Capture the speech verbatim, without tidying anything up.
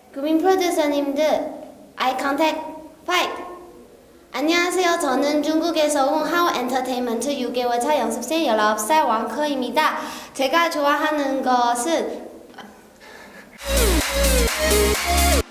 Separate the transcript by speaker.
Speaker 1: 구민 프로듀서님들, 아이 컨택, 파이트! 안녕하세요. 저는 중국에서 온 하우 엔터테인먼트 육 개월 차 연습생 열아홉 살 왕커입니다. 제가 좋아하는 것은